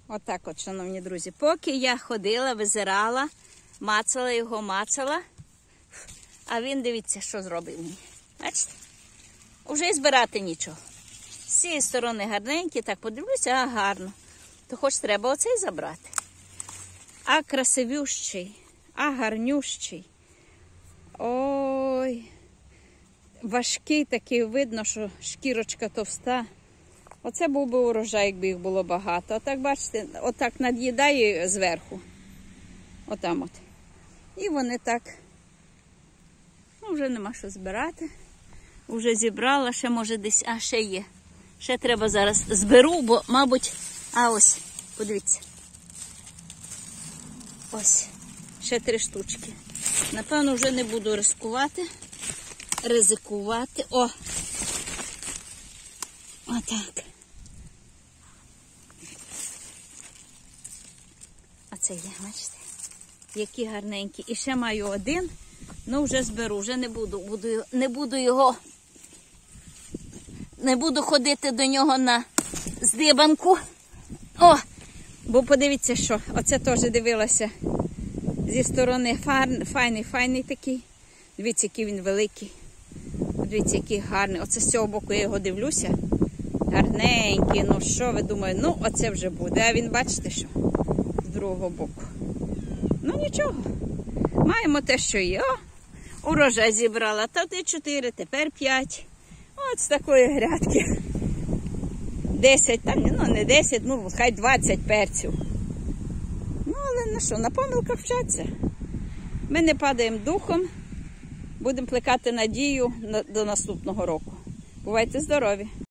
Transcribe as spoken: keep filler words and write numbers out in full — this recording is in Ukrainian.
Отак от, шановні друзі. Поки я ходила, визирала, мацала його, мацала. А він, дивіться, що зробив мені. Бачите? Уже і збирати нічого. З цієї сторони гарненькі, так подивлюся, а гарно. То хоч треба оцей забрати. А красивющий, а гарнющий. Ой, важкий такий, видно, що шкірочка товста. Оце був би урожай, якби їх було багато. Отак, бачите, отак над'їдає зверху. Отам от. І вони так, ну, вже нема що збирати. Вже зібрала, ще може десь, а ще є. Ще треба зараз зберу, бо, мабуть, а ось, подивіться. Ось, ще три штучки. Напевно, вже не буду ризикувати. Ризикувати. О! Отак. Оце є, бачите? Які гарненькі. І ще маю один, ну вже зберу, вже не буду, буду, не буду його, не буду ходити до нього на здибанку. О! Бо подивіться, що, оце теж дивилася зі сторони, файний, файний такий. Дивіться, який він великий. Дивіться, який гарний. Оце з цього боку я його дивлюся. Гарненький, ну що ви думаєте? Ну, оце вже буде. А він, бачите, що? З другого боку. Ну, нічого. Маємо те, що є. О, урожай зібрала. Та ти чотири, тепер п'ять. От з такої грядки. Десять, там, ну не десять, ну хай двадцять перців. Ну, але на що, на помилках вчаться. Ми не падаємо духом. Будемо плекати надію до наступного року. Бувайте здорові!